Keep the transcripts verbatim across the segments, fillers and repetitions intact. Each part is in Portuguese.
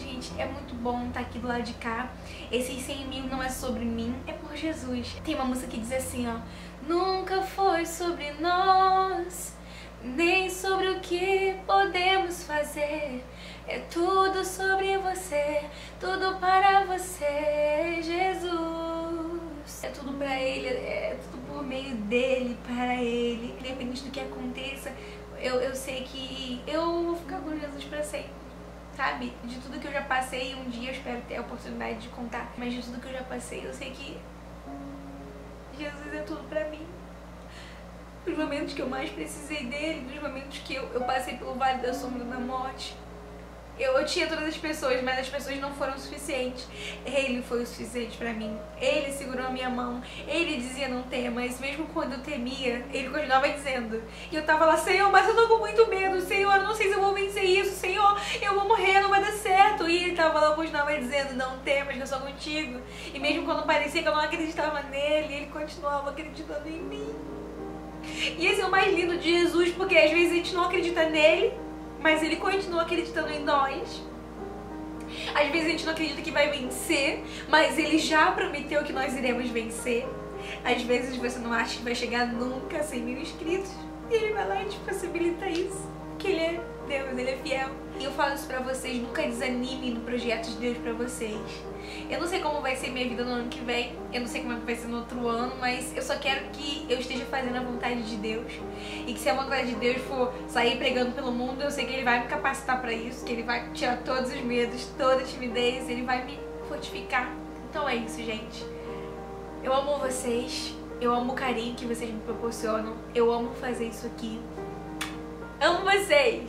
gente, é muito bom estar aqui do lado de cá. Esses cem mil não é sobre mim, é por Jesus. Tem uma música que diz assim, ó: nunca foi sobre nós, nem sobre o que podemos fazer. É tudo sobre você, tudo para você, Jesus. É tudo pra Ele, é tudo por meio dEle, para Ele. Independente do que aconteça, eu, eu sei que eu vou ficar com Jesus pra sempre, sabe? De tudo que eu já passei, um dia eu espero ter a oportunidade de contar, mas de tudo que eu já passei, eu sei que Jesus é tudo pra mim. Nos momentos que eu mais precisei dele, nos momentos que eu, eu passei pelo vale da sombra da morte, eu, eu tinha todas as pessoas, mas as pessoas não foram o suficiente. Ele foi o suficiente pra mim. Ele segurou a minha mão. Ele dizia não temas, mesmo quando eu temia, ele continuava dizendo. E eu tava lá, Senhor, mas eu tô com muito medo. Senhor, eu não sei se eu vou vencer isso. Senhor, eu vou morrer, não vai dar certo. E ele tava lá, continuava dizendo, não temas, que eu sou contigo. E mesmo quando parecia que eu não acreditava nele, ele continuava acreditando em mim. E esse é o mais lindo de Jesus, porque às vezes a gente não acredita nele, mas ele continua acreditando em nós. Às vezes a gente não acredita que vai vencer, mas ele já prometeu que nós iremos vencer. Às vezes você não acha que vai chegar nunca a cem mil inscritos, e ele vai lá e te possibilita isso. Porque ele é Deus, ele é fiel. E eu falo isso pra vocês, nunca desanimem no projeto de Deus pra vocês. Eu não sei como vai ser minha vida no ano que vem, eu não sei como é que vai ser no outro ano, mas eu só quero que eu esteja fazendo a vontade de Deus. E que se a vontade de Deus for sair pregando pelo mundo, eu sei que Ele vai me capacitar pra isso, que Ele vai tirar todos os medos, toda a timidez, Ele vai me fortificar. Então é isso, gente. Eu amo vocês, eu amo o carinho que vocês me proporcionam, eu amo fazer isso aqui. Amo vocês!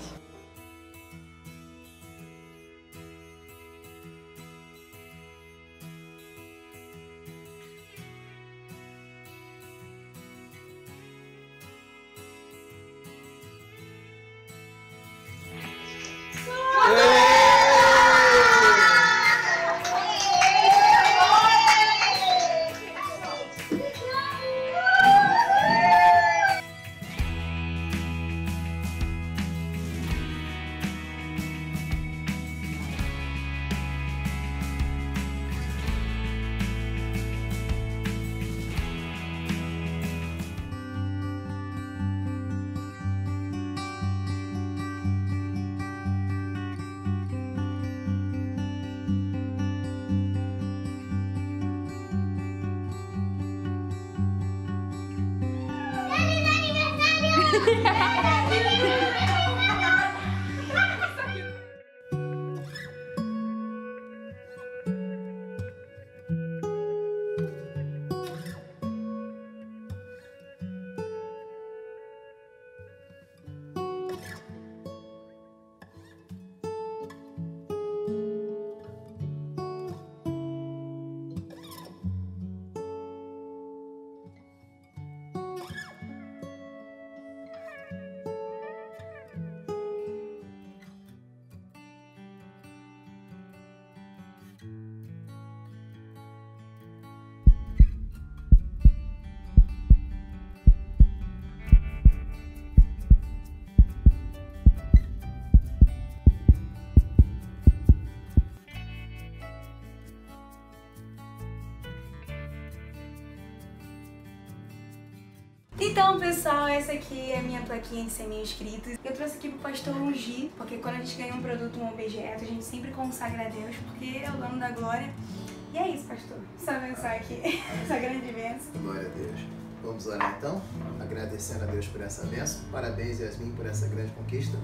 Então, pessoal, essa aqui é a minha plaquinha de cem mil inscritos. Eu trouxe aqui pro pastor ungir, porque quando a gente ganha um produto, um objeto, a gente sempre consagra a Deus, porque é o dono da glória. E é isso, pastor. Só abençoar aqui essa grande bênção. Glória a Deus. Vamos orar então, agradecendo a Deus por essa bênção. Parabéns, Yasmin, por essa grande conquista.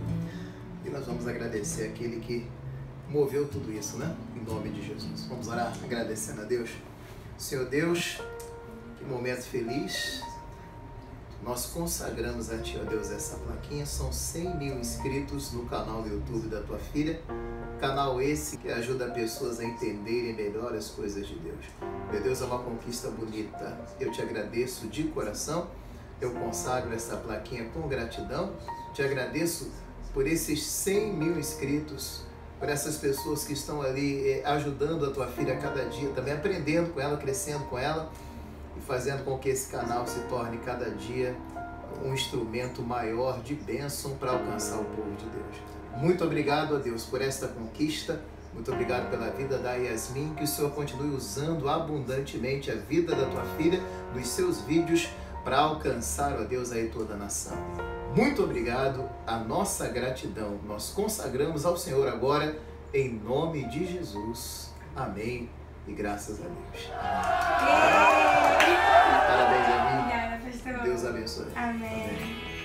E nós vamos agradecer aquele que moveu tudo isso, né? Em nome de Jesus. Vamos orar agradecendo a Deus. Senhor Deus, que momento feliz. Nós consagramos a Ti, ó Deus, essa plaquinha. São cem mil inscritos no canal do YouTube da Tua Filha. Canal esse que ajuda pessoas a entenderem melhor as coisas de Deus. Meu Deus, é uma conquista bonita. Eu Te agradeço de coração. Eu consagro essa plaquinha com gratidão. Te agradeço por esses cem mil inscritos, por essas pessoas que estão ali eh, ajudando a Tua Filha a cada dia, também aprendendo com ela, crescendo com ela, e fazendo com que esse canal se torne cada dia um instrumento maior de bênção para alcançar o povo de Deus. Muito obrigado a Deus por esta conquista, Muito obrigado pela vida da Yasmin, que o Senhor continue usando abundantemente a vida da tua filha, dos seus vídeos, para alcançar, ó Deus, aí toda a nação. Muito obrigado, a nossa gratidão nós consagramos ao Senhor agora, em nome de Jesus. Amém e graças a Deus. Parabéns, Yasmin. Obrigada, pastor. Deus abençoe. Amém. Amém.